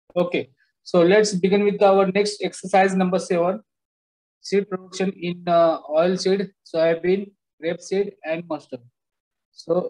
Okay, so let's begin with our next exercise number 7. Seed production in oil seed, soybean, rapeseed, and mustard. So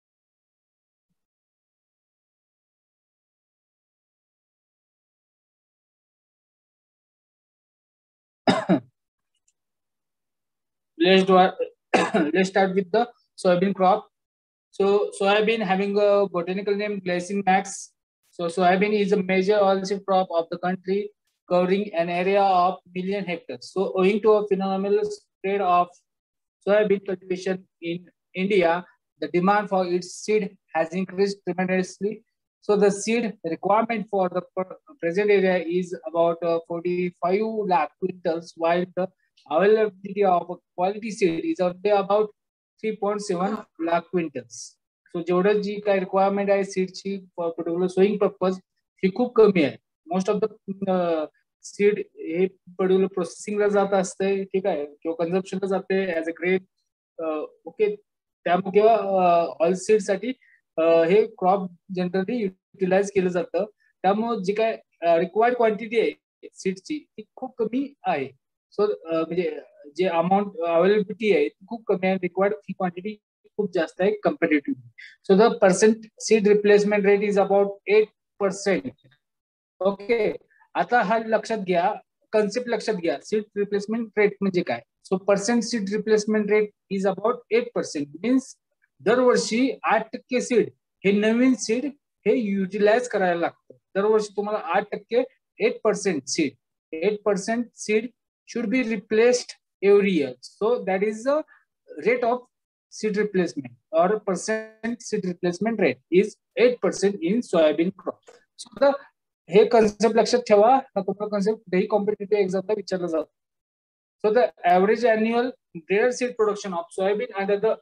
let's do let's start with the soybean crop. So soybean having a botanical name Glycine max. So soybean is a major oilseed crop of the country, covering an area of million hectares. So owing to a phenomenal spread of soybean cultivation in India, the demand for its seed has increased tremendously. So the seed requirement for the present area is about 45 lakh quintals, while the availability of a quality seed is only about 3.7 lakh quintals. So जेवढं जी काय requirement आहे सीडची particular sowing purpose ही खूप कमी आहे. Most of the seed हे particular प्रोसेसिंगला जात असते, ठीक आहे, किंवा कन्झम्पशनला जाते ऍज अ ग्रेड. ओके, त्यामुळे किंवा ऑइल सीड साठी हे क्रॉप जनरली युटिलाइज केलं जातं. त्यामुळे जी काय रिक्वायर्ड क्वांटिटी आहे सीडची ती खूप कमी आहे. सो म्हणजे जे अमाऊंट अवेलेबिलिटी आहे ती खूप कमी आहे, रिक्वायर्ड ही क्वांटिटी खूप जास्त आहे comparatively. So the percent seed replacement rate is about 8%. Okay, आता हा लक्षात घ्या, कन्सेप्ट लक्षात घ्या, सीड रिप्लेसमेंट रेट म्हणजे काय. So percent seed replacement rate is about 8%. Means दरवर्षी 8% सीड हे नवीन सीड हे युटिलाइज करायला लागतं. दरवर्षी तुम्हाला 8%, 8% seed 8% seed should be replaced every year. So that is the rate of seed replacement, or percent seed replacement rate is 8% in soybean crop. So the हे concept लक्षात ठेवा, तुम्हाला कन्सेप्ट डेही कॉम्पिटेटिव्ह एक्झामला विचारलं जातं. So the average annual breeder seed production of soybean under the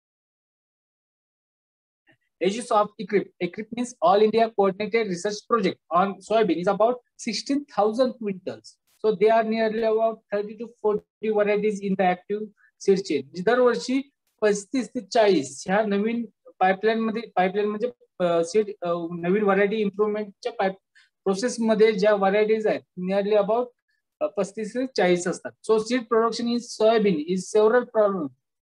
aegis of ECRIP. ECRIP means All India Coordinated Research Project on soybean is about 16,000 quintals. So they are nearly about 30 to 40 varieties in the active seed chain. दरवर्षी 35 ते 40 ह्या नवीन pipeline म्हणजे seed नवीन variety इम्प्रुव्हमेंटच्या process मध्ये ज्या varieties आहेत नियरली अबाउट 35 ते 40 असतात. So seed production is soybean is several problem.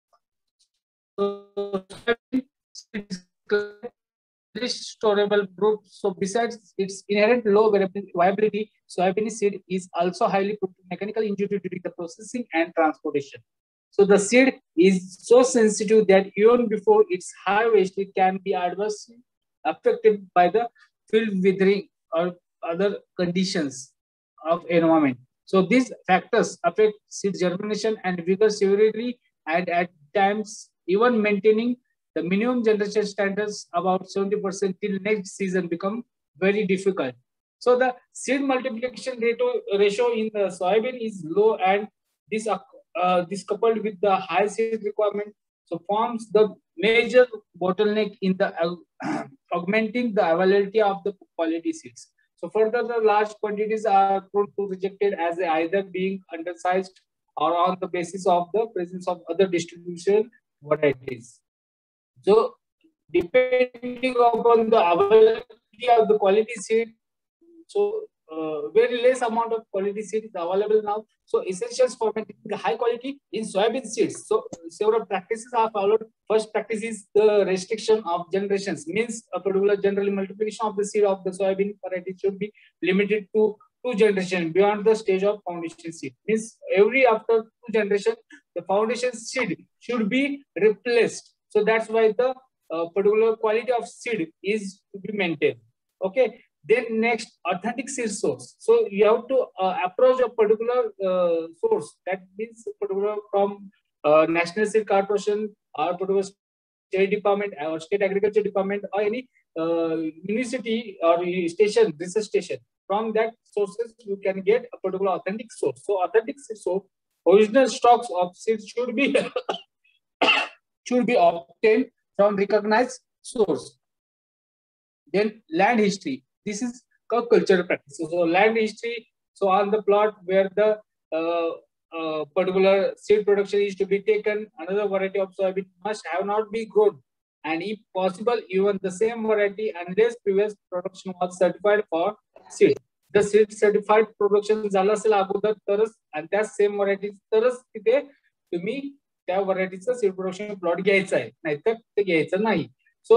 Storable group. So besides its inherent low viability, soybean seed is also highly prone to mechanical injury during the processing and transportation. So the seed is so sensitive that even before its harvest, it can be adversely affected by the field withering or other conditions of environment. So these factors affect seed germination and vigor severely, and at times even maintaining the minimum generation standards about 70% till next season become very difficult. So the seed multiplication ratio in the soybean is low, and this coupled with the high seed requirement so forms the major bottleneck in the augmenting the availability of the quality seeds. So further, the large quantities are prone to rejected as either being undersized or on the basis of the presence of other distribution varieties. So depending upon the availability of the quality seed, so very less amount of quality seed is available now. So essentials for maintaining the high quality in soybean seeds. So several practices are followed. First practice is the restriction of generations. Means a particular general multiplication of the seed of the soybean variety should be limited to 2 generations beyond the stage of foundation seed. Means every after 2 generations, the foundation seed should be replaced. So that's why the particular quality of seed is to be maintained. Okay. Then next, authentic seed source. So you have to approach a particular source. That means particular from National Seed Corporation or particular state department or state agriculture department or any university or station, research station. From that sources, you can get a particular authentic source. So authentic seed source, original stocks of seeds should be should be obtained from recognized source. Then land history. This is cultural practice. So land history. So on the plot where the particular seed production is to be taken, another variety of soybean must have not be grown. and if possible, even the same variety unless previous production was certified for seed. The seed certified production झालं असेल अगोदर तरच आणि त्या same variety तरच तिथे तुम्ही त्या व्हरायटीचं सीड प्रोडक्शन प्लॉट घ्यायचं आहे, नाहीतर ते घ्यायचं नाही. सो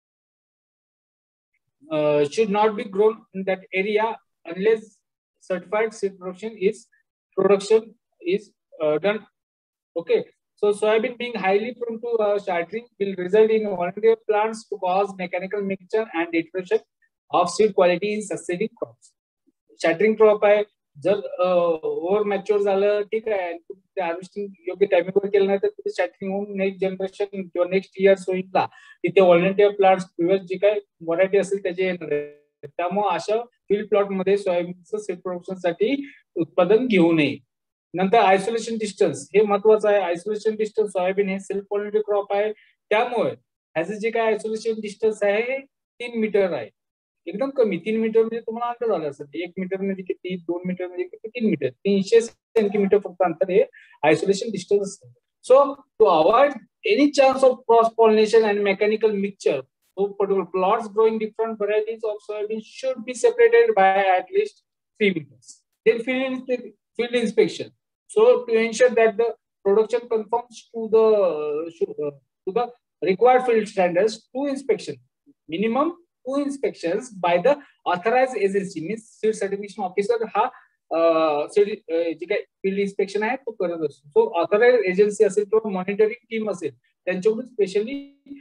should not be grown in that area unless certified seed production is done. Okay. So soybean being highly prone to shattering will result in voluntary plants to cause mechanical mixture and deterioration of seed quality in succeeding crops. Shattering crop आहे, जर over mature झालं ठीक आहे, ते harvesting योग्य टायमिंगवर केलं नाही तर तिथे शॅटरिंग होऊन नेक्स्ट जनरेशन किंवा नेक्स्ट इयर सोईंगला तिथे व्हॉलंटियर प्लांट्स प्रिव्हियस जी काय व्हरायटी असेल त्याचे येणार आहे. त्यामुळे अशा फील्ड प्लॉट मध्ये सोयाबीनचं सीड प्रोडक्शन साठी उत्पादन घेऊ नये. नंतर आयसोलेशन डिस्टन्स हे महत्वाचं आहे. आयसोलेशन डिस्टन्स सोयाबीन हे सेल्फ पॉलिनेटेड क्रॉप आहे, त्यामुळे ह्याचं जे काय आयसोलेशन डिस्टन्स आहे 3 मीटर आहे. एकदम कमी 3 मीटर म्हणजे तुम्हाला अंतर झालं असेल. 1 मीटर म्हणजे किती, 2 मीटर म्हणजे किती, 3 मीटर 300 सेंटीमीटर फक्त अंतर हे आयसोलेशन डिस्टन्स असतं. So to avoid any chance of cross pollination and mechanical mixture, so particular plots growing different varieties of soybean should be separated by at least 3 meters. Then field inspection. So to ensure that the production conforms to the required field standards, 2 inspection, minimum 2 inspections by the authorized agency, means seed certification officer हा जे काही field inspection आहे तो करत असतो. तो authorise agency असेल किंवा monitoring team असेल त्यांच्याकडून स्पेशली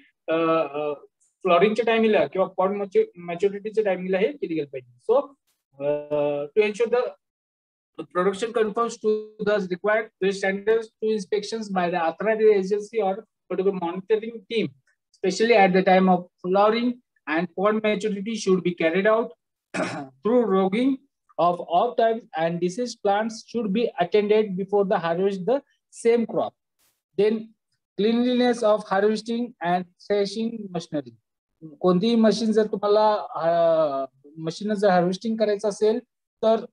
फ्लॉरिंगच्या टायमिंगला किंवा पॉड मॅच्युरिटीच्या टायमिंगला हे केली गेलं पाहिजे. So to ensure the production confirms to the required field standards, 2 inspections by the authorized agency or particular monitoring team, especially at the time of flowering and pod maturity, should be carried out through roguing of all types, and diseased plants should be attended before the harvest the same crop. Then cleanliness of harvesting and threshing machinery. कोणतीही machine जर तुम्हाला machine जर harvesting करायचं असेल तर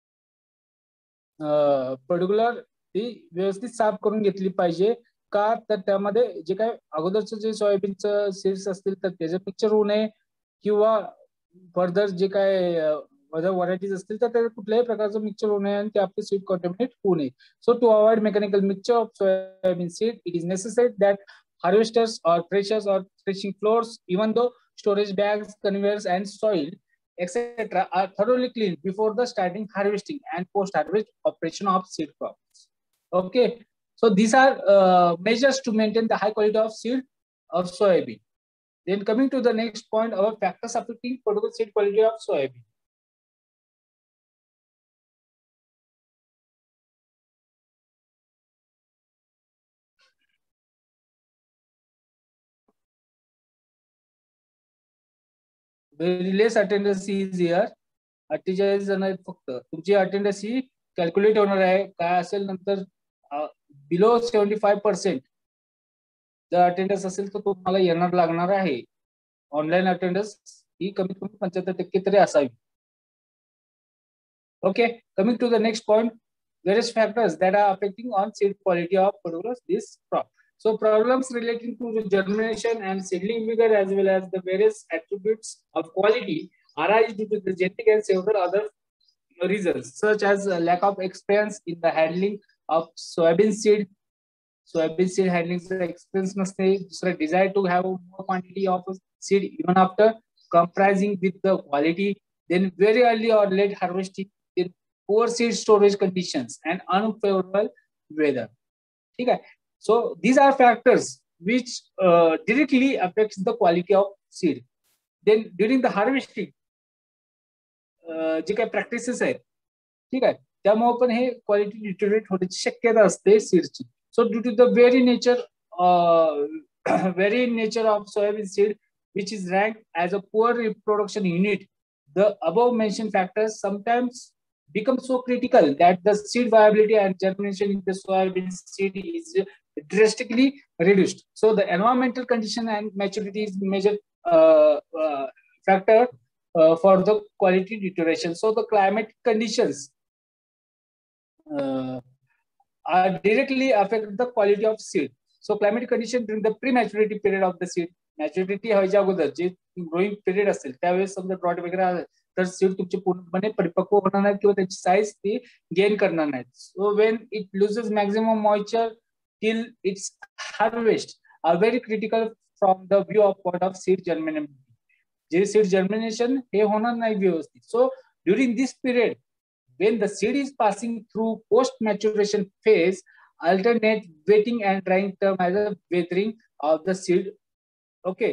particular ती व्यवस्थित साफ करून घेतली पाहिजे. का तर त्यामध्ये जे काय अगोदरचं जे सोयाबीनचं सीड्स असतील तर त्याचं पिक्चर होऊ नये किंवा फर्दर जे काय व्हरायटीज असतील तर त्याला कुठल्याही प्रकारचं मिक्सचर होऊ नये आणि ते आपले सीड कॉन्टॅमिनेट होऊ नये. So to avoid mechanical mixture of soybean seed, it is necessary that harvesters or threshers or threshing floors, even though storage bags, conveyors and soil etc. are thoroughly cleaned before the starting harvesting and post-harvest operation of seed crops. Okay, so these are measures to maintain the high quality of seed of soybean. Then coming to the next point, our factors affecting particular seed quality of soybean. Very less attendance is here. 48 जण आहेत फक्त. तुमची attendance ही calculate होणार आहे काय असेल नंतर below 75% जर अटेंडन्स असेल तर तुम्हाला येणार लागणार आहे. ऑनलाईन अटेंडन्स ही कमीत कमी 75% तरी असावी. Okay, coming to the next point, various factors that are affecting on seed quality of this crop. So problems relating to the germination and seedling vigor as well as the various attributes of quality arise due to the genetic and several other reasons, such as lack of experience in the handling of soybean seed. Soybean seed handling experience naste. Dusra, desire to have more quantity of seed even after comprising with the quality. Then very early or late harvesting. Then poor seed storage conditions and unfavorable weather. Okay. So these are factors which directly affects the quality of seed. Then during the harvesting, जे काही practices आहेत ठीक आहे त्यामुळे पण हे quality deteriorate होण्याची शक्यता असते सीडची. So due to the very nature of soybean seed which is ranked as a poor reproduction unit, the above mentioned factors sometimes become so critical that the seed viability and germination in the soybean seed is drastically reduced. So the environmental condition and maturity is major factor for the quality deterioration. So the climatic conditions are directly affect the quality of seed. So climatic condition during the pre-maturity period of the seed maturity व्हायच्या अगोदर जे growing period असेल त्यावेळेस समजा drought वगैरे आलं तर seed तुमचे पूर्णपणे परिपक्व होणार नाहीत किंवा त्याची साईज ती गेन करणार नाहीत. So when it loses maximum moisture till its harvest are very critical from the view of point of seed germination. जे सीड जर्मिनेशन हे होणार नाही व्यवस्थित. So during this period when the seed is passing through post maturation phase, alternate wetting and drying term as a weathering of the seed. ओके,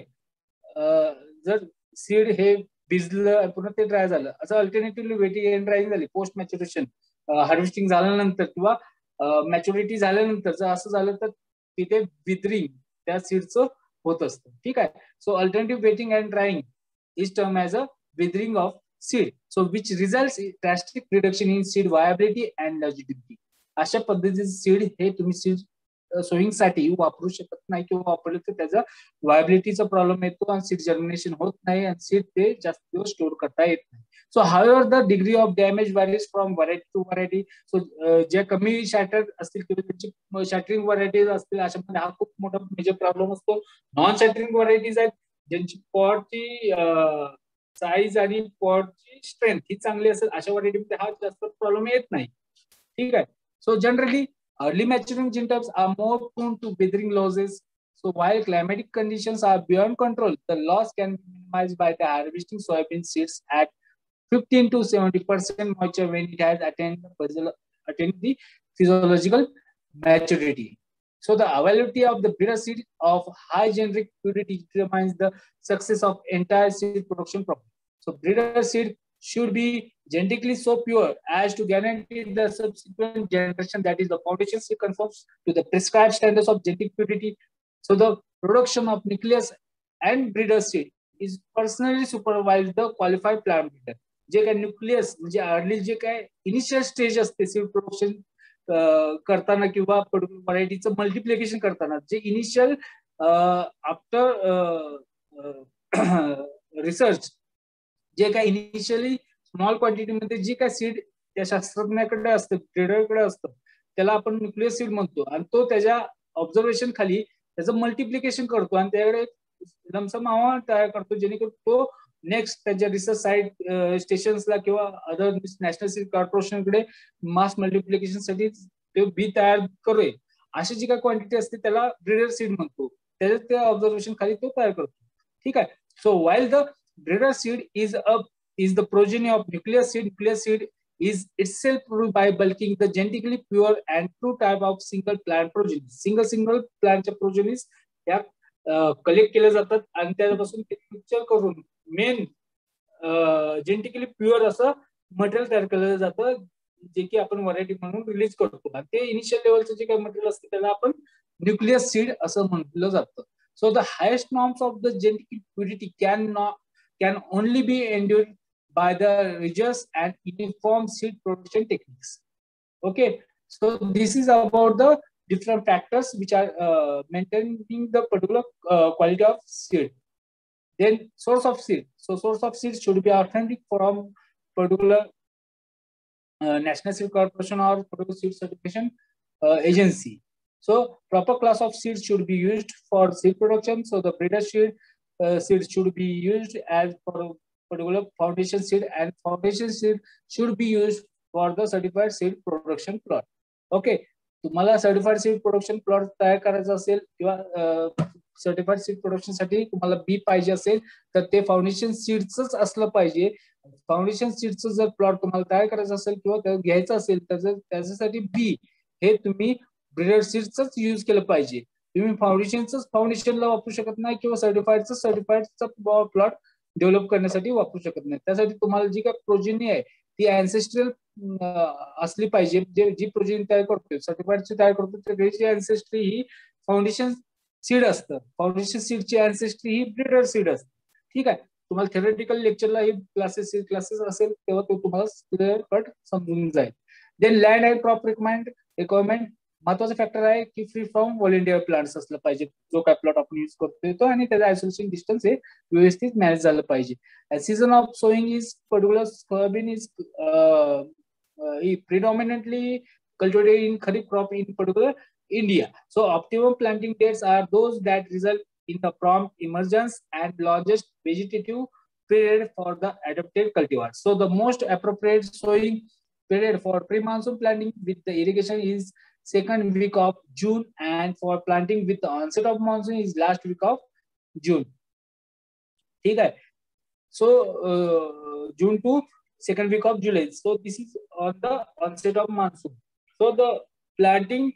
जर seed हे भिजलं पूर्ण ते ड्राय झालं असं अल्टरनेटिव्हली वेटिंग अँड ड्रायिंग झाली पोस्ट मॅच्युरेशन हार्वेस्टिंग झाल्यानंतर किंवा मॅच्युरिटी झाल्यानंतर जर असं झालं तर तिथे विथरिंग त्या सीडचं होत असतं. ठीक आहे. So alternative wetting and drying is term as a withering of seed, so which results in drastic reduction in seed viability and longevity. अशा पद्धतीचे सीड हे तुम्ही सीड सोईंग साठी वापरू शकत नाही किंवा वापरले तर त्याचा व्हायबिलिटीचा प्रॉब्लेम येतो आणि सीड जर्मिनेशन होत नाही आणि सीड ते जास्त दिवस स्टोर करता येत नाही. So however the degree of damage varies from variety to variety. So जे कमी शॅटर असतील किंवा त्यांची शॅटरिंग व्हरायटीज असतील अशामध्ये हा खूप मोठा मेजर प्रॉब्लेम असतो. नॉन शॅटरिंग व्हरायटीज आहेत ज्यांची पॉटची साईज आणि पॉटची स्ट्रेंथ ही चांगली असेल अशा व्हरायटीमध्ये हा जास्त प्रॉब्लेम येत नाही. ठीक आहे. सो जनरली अर्ली मॅच्युरिंग जिंटर्स are more prone to withering losses. So while climatic conditions are beyond control, the loss can be minimized by the harvesting soybean seeds at 15 to 70% moisture when it has attained the physiological maturity. So the availability of the breeder seed of high generic purity determines the success of entire seed production program. So breeder seed should be genetically so pure as to guarantee the subsequent generation, that is the foundation seed conforms to the prescribed standards of genetic purity. So the production of nucleus and breeder seed is personally supervised the qualified plant breeder. जे काय nucleus म्हणजे early जे काय initial stage असते seed production करताना किंवा व्हरायटीचं multiplication करताना जे इनिशियल आफ्टर रिसर्च जे काय इनिशियली स्मॉल क्वांटिटीमध्ये जे काय सीड त्या शास्त्रज्ञाकडे असतं ब्रीडरकडे असतं त्याला आपण न्यूक्लियस सीड म्हणतो आणि तो त्याच्या ऑब्झर्वेशन खाली त्याचं मल्टिप्लिकेशन करतो आणि त्याकडे लमसम अहवाल तयार करतो जेणेकरून तो नेक्स्ट त्याच्या रिसर्च साईट स्टेशन्सला किंवा अदर नॅशनल सीड कॉर्पोरेशनकडे मास मल्टिप्लिकेशन साठी ते बी तयार करूय अशी जी काय क्वांटिटी असते त्याला ब्रीडर सीड म्हणतो. त्याच्या त्या ऑब्झर्वेशन खाली तो तयार करतो. ठीक आहे. So while the breeder seed is the progeny of nucleus seed. Nucleus seed is itself produced by bulking the genetically pure and true type of single plant progeny. Single plantच्या progenies या collect केल्या जातात आणि त्यापासून पिक्चर करून main genetically pure असं material तयार केलं जातं जे की आपण व्हरायटी म्हणून रिलीज करतो आणि ते इनिशियल लेवलचं जे काही मटेरियल असते त्याला आपण न्यूक्लियस सीड असं म्हटलं जातं. So the highest norms of the genetic purity can only be endured by the rigorous and uniform seed production techniques. Okay, so this is about the different factors which are maintaining the particular quality of seed. Then source of seed. So source of seed should be authentic from particular National Seed Corporation or particular seed certification agency. So proper class of seeds should be used for seed production. So the breeder seed should be used as for particular foundation seed, and foundation seed should be used for the certified seed production plot. Okay, तुम्हाला certified seed production plot तयार करायचा असेल किंवा certified seed production साठी तुम्हाला B पाहिजे असेल तर ते फाउंडेशन सीडच असलं पाहिजे. फाउंडेशन सीडचं जर प्लॉट तुम्हाला तयार करायचं असेल किंवा घ्यायचं असेल तर त्याच्यासाठी बी हे तुम्ही ब्रीडर सीडच यूज केलं पाहिजे. तुम्ही फाउंडेशनला वापरू शकत नाही किंवा सर्टिफाईडचा प्लॉट डेव्हलप करण्यासाठी वापरू शकत नाही. त्यासाठी तुम्हाला जी काय प्रोजेनी आहे ती अँसेस्ट्रल असली पाहिजे. जी प्रोजेनी तयार करतोय सर्टिफाईडची तयार करतो त्याची अँसेस्ट्री ही फाउंडेशन सीड असतं. फाउंडेशन सीडची अँसेस्ट्री ही ब्रीडर सीड असते. ठीक आहे. तुम्हाला थेरटिकल लेक्चरला ही क्लासेस असेल तेव्हा तो तुम्हाला क्लिअर कट समजून जाईल. Then land and crop requirement महत्वाचा फॅक्टर आहे की फ्री फ्रॉम व्हॉलेंटियर प्लांट्स असलं पाहिजे जो काय प्लॉट आपण युज करतोय तो आणि त्याचा आयसोलेशन डिस्टन्स हे व्यवस्थित मॅनेज झालं पाहिजे. Season of sowing is particular soybean is predominantly cultivated in kharif crop in particular India. So optimum planting dates are those that result in the prompt emergence and largest vegetative period for the adapted cultivars. So the most appropriate sowing period for pre-monsoon planting with the irrigation is second week of June, and for planting with the onset of monsoon is last week of June. ठीक है. So June to second week of July. So this is on the onset of monsoon. So the planting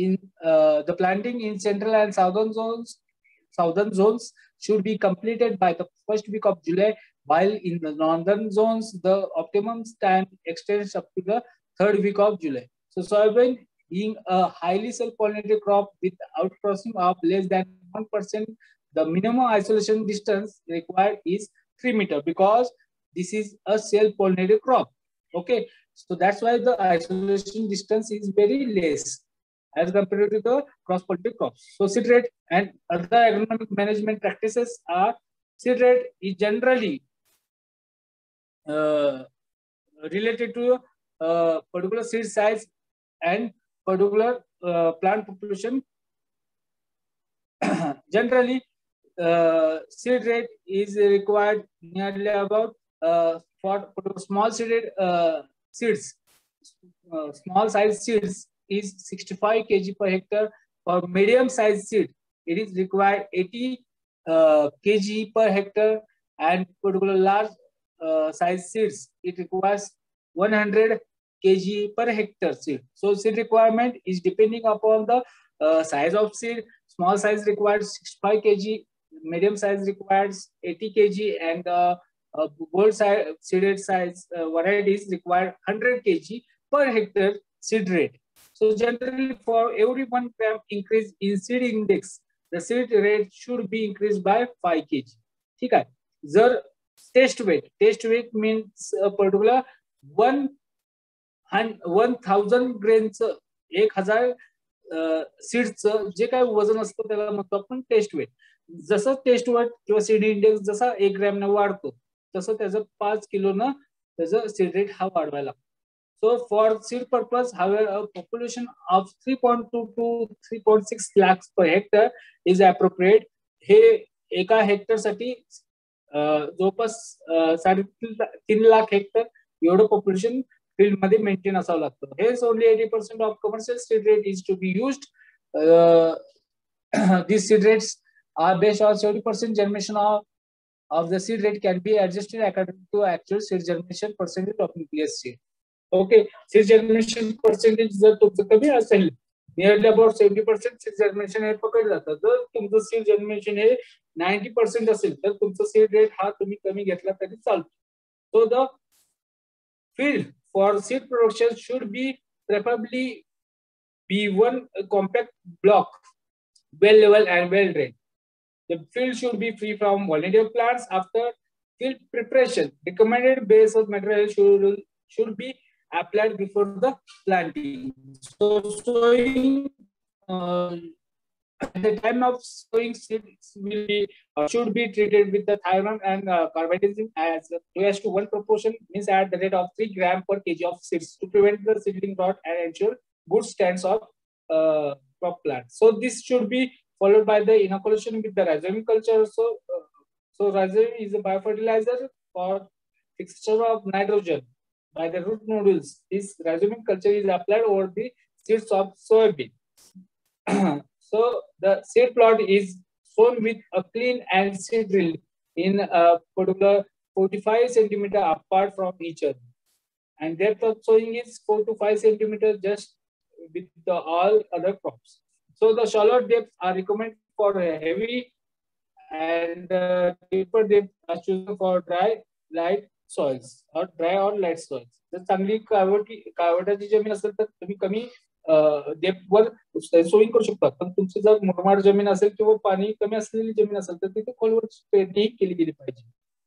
in central and southern zones should be completed by the first week of July, while in the northern zones the optimum time extends up to the third week of July. So soybean, being a highly self-pollinated crop with outcrossing of less than 1%, the minimum isolation distance required is 3 meters, because this is a self-pollinated crop. Okay, so that's why the isolation distance is very less as compared to the cross-pollinated crops. So seed rate and other agronomic management practices are, seed rate is generally related to particular seed size and particular plant population. Generally, seed rate is required nearly about for small seeded seeds. Small size seeds is 65 kg per hectare. For medium size seed, it is required 80 kg per hectare, and particular large size seeds, it requires 100 kg per hectare seed. So seed requirement is depending upon the size of seed. Small size requires 65 kg, medium size requires 80 kg, and bold seeded size varieties require 100 kg per hectare seed rate. So generally, for every 1 gram increase in seed index, the seed rate should be increased by 5 kg. ठीक है. जर test weight means a particular 1000 grains 1000 सीड्सचं जे काय वजन असतं त्याला म्हणतो आपण टेस्ट वेट. जसं टेस्ट वेट किंवा सीड इंडेक्स जसा 1 ग्रॅमने वाढतो, तसं त्याचं 5 किलोनं त्याचं सीड रेट हा वाढवायला लागतो. So for seed purpose, however, a population of 3.2 to 3.6 lakhs per hectare is appropriate. हे एका हेक्टर साठी जवळपास 3.5 लाख हेक्टर एवढं पॉप्युलेशन फील्ड मध्ये मेंटेन असावं लागतं. Hence only 80% of commercial seed rate is to be used. These seed rates are based on 70% germination of the seed rate can be adjusted according to actual seed germination percentage of nucleus seed. Okay, seed germination percentage जर तुमचं कमी असेल, nearly about 70% seed germination हे पकडलं जातं. जर तुमचं seed germination हे 90% असेल तर तुमचं सीड रेट हा तुम्ही कमी घेतला तरी चालतो. So the field for seed production should be preferably be one compact block, well level and well drained. The field should be free from vulnerable plants. After field preparation, recommended base of material should be applied before the planting. So sowing at the time of sowing, seeds will be should be treated with the thiron and carbendazim as 2:1 proportion, means at the rate of 3 gram per kg of seeds, to prevent the seedling rot and ensure good stands of crop plants. So this should be followed by the inoculation with the rhizome culture. So rhizome is a biofertilizer for fixture of nitrogen by the root nodules. This rhizome culture is applied over the seeds of soybean. So the seed plot is sown with a clean and seed drill in a particular 45 centimeter apart from each other, and depth of sowing is 4 to 5 centimeters just with all other crops. So the shallow depths are recommended for heavy, and deeper depths are chosen for dry, light soils or dry or light soils. जर चांगली काळवटाची जमीन असेल तर तुम्ही कमी depth वर sowing करू शकता. पण तुमची जर मुरमाड जमीन असेल किंवा पाणी कमी असलेली जमीन असेल तर तिथे खोलवर पेरणी केली गेली पाहिजे.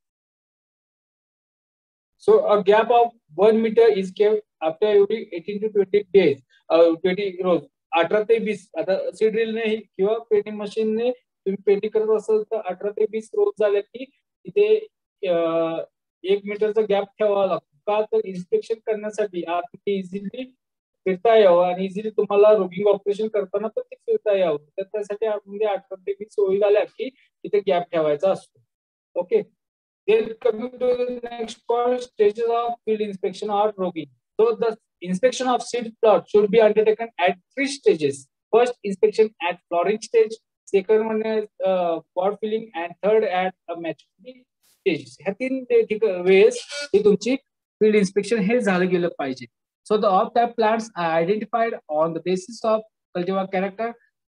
So a gap of 1 meter is kept after every 18 to 20 days. 20 rows. 18 ते 20. आता सीड ड्रिलने किंवा पेरणी मशीनने तुम्ही पेरणी करत असाल तर 18 ते 20 रोज झाले की तिथे 1 मीटरचा गॅप ठेवावा लागतो. का तर इन्स्पेक्शन करण्यासाठी आपण इझिली फिरता यावं आणि इझिली तुम्हाला रोगिंग ऑपरेशन करताना पण ते फिरता यावं, तर त्यासाठी म्हणजे 8 सोयी झाल्या की तिथे गॅप ठेवायचा असतो. Okay. Then coming to the next point, stages of field inspection or rogging. So the inspection of seed plot should be undertaken at 3 stages. First inspection at flowering stage, second one is pod filling, and third at a maturity stage. ह्या 3 वेळेस ही तुमची field inspection हे झालं गेलं पाहिजे. So the off-type plants are identified on the basis of cultivar character,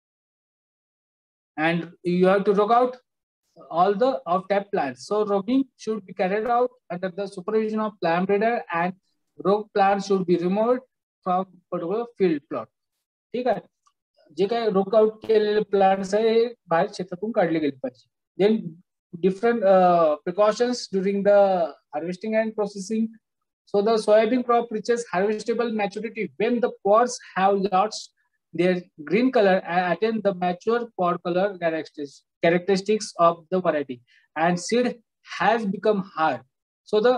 and you have to rog out all the off-type plants. So rogging should be carried out under the supervision of plant breeder, and rogue plants should be removed from particular field plot. ठीक आहे. जे काही रोग out केलेले plants आहे हे बाहेर क्षेत्रातून काढले गेले पाहिजे. Then different precautions during the harvesting and processing. So the soybean crop reaches harvestable maturity when the pods have lost their green color and attain the mature pod color characteristics of the variety, and seed has become hard. So the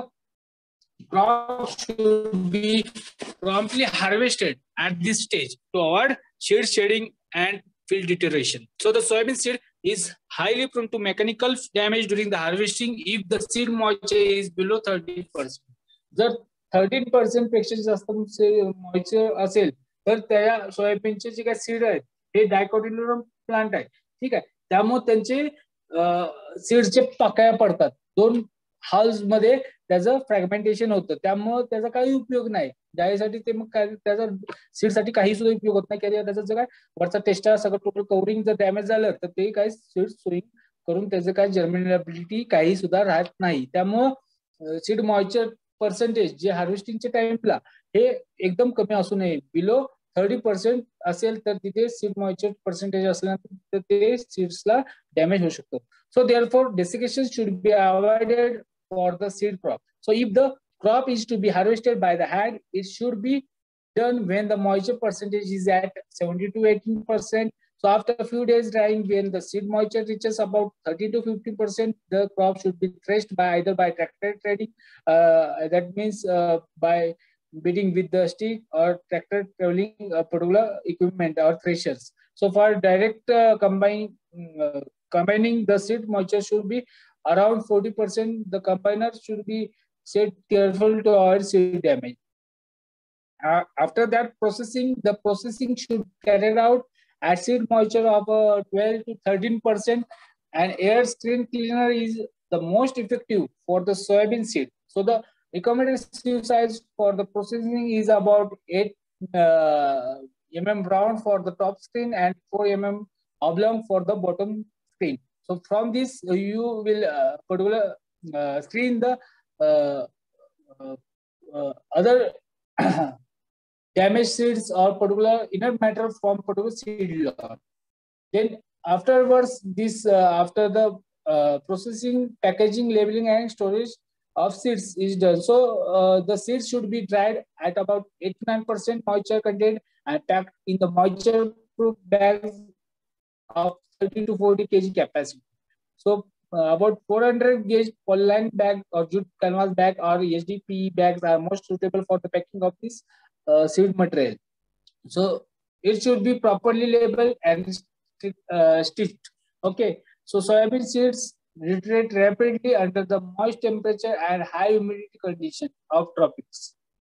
crop should be promptly harvested at this stage to avoid seed shedding and field deterioration. So the soybean seed is highly prone to mechanical damage during the harvesting if the seed moisture is below 30%. जर 13% पेक्षा जास्त moisture असेल तर त्या सोयाबीनचे जे काही seed आहेत हे डायकोटिलेडोनम plant आहे. ठीक आहे. त्यामुळे त्यांचे सीडचे पाकळ्या पडतात. 2 हाल्स मध्ये त्याचं फ्रॅगमेंटेशन होतं. त्यामुळे त्याचा काही उपयोग नाही. ज्यासाठी ते मग काय त्याचा सीडसाठी काही सुद्धा उपयोग होत नाही. किंवा त्याचं जे काय वरचा टेस्टा सगळं टोटल कव्हरिंग जर डॅमेज झालं तर ते काही सीड सोईंग करून त्याचं काय जर्मिनेबिलिटी काही सुद्धा राहत नाही. त्यामुळं सीड मॉइश्चर पर्सेंटेज जे हार्वेस्टिंगच्या टाइमला हे एकदम कमी असू नये. बिलो 30% असेल तर तिथे सीड मॉइश्चर पर्सेंटेज असल्यानंतर ते सीड्सला डॅमेज होऊ शकतो. So therefore desiccation should be avoided for the seed crop. So if the crop is to be harvested by the hand, it should be done when the moisture percentage is at 70 to 18%. So after a few days drying, when the seed moisture reaches about 30 to 50%, the crop should be threshed by either by tractor treading, that means by beating with the stick, or tractor traveling particular equipment or threshers. So for direct combining, the seed moisture should be around 40%. The combiner should be set careful to avoid seed damage. After that processing, the processing should be carried out at seed moisture of 12 to 13%, and air screen cleaner is the most effective for the soybean seed. So the recommended sieve size for the processing is about 8 mm round for the top screen and 4 mm oblong for the bottom screen. So from this you will particular screen the other damaged seeds or particular inert matter from particular seed lot. Then afterwards, this after the processing, packaging, labeling, and storage of seeds is done. So the seeds should be dried at about 89% moisture content and packed in the moisture-proof bags of 30 to 40 kg capacity. So about 400 gauge polyline bag or jute canvas bag or HDPE bags are most suitable for the packing of this seed material. So it should be properly labeled and stitched. Okay. So soybean seeds deteriorate rapidly under the moist temperature and high humidity condition of tropics.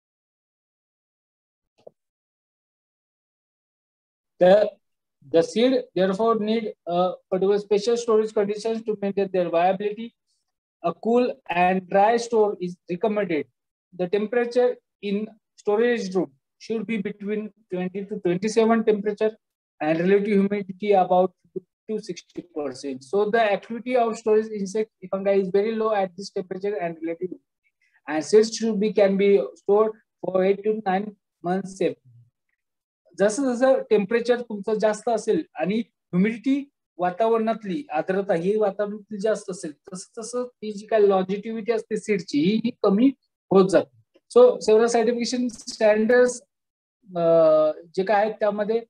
The seed therefore need particular special storage conditions to maintain their viability. A cool and dry store is recommended. The temperature in storage room should be between 20 to 27 temperature and relative humidity about 50 to 60%. So the activity of storage insect fungi is very low at this temperature and relative humidity. And seeds can be stored for 8 to 9 months safely. जसं जसं temperature तुमचं जास्त असेल आणि humidity वातावरणातली आर्द्रता ही वातावरणातली जास्त असेल तसं तसं ती जी काय लॉजिटिव्हिटी असते सीडची ही कमी होत जाते. सो सेव्हरल सर्टिफिकेशन स्टँडर्ड्स जे काय आहेत त्यामध्ये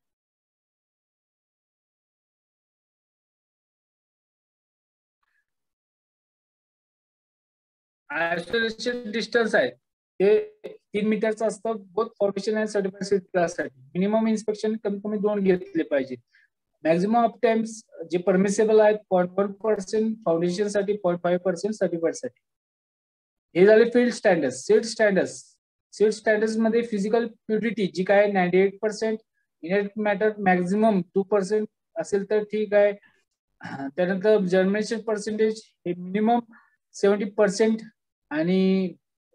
आयसोलेशन डिस्टन्स आहे. ते 3 मीटरचं असतं बोथ फाउंडेशन आणि सर्टिफाइड सीड क्लाससाठी. मिनिमम इन्स्पेक्शन कमीत कमी 2 घेतले पाहिजे. मॅक्झिमम ऑफ टाइम्स जे परमिसेबल आहेत 0.1% फाउंडेशन साठी, 0.5% सर्टिफाइड साठी. हे झाले फील्ड स्टँडर्ड. सीड स्टँडर्ड मध्ये फिजिकल प्युरिटी जी काय 98%, इनर्ट मॅटर मॅक्झिमम 2% असेल तर ठीक आहे. त्यानंतर जर्मिनेशन पर्सेंटेज हे मिनिमम 70% आणि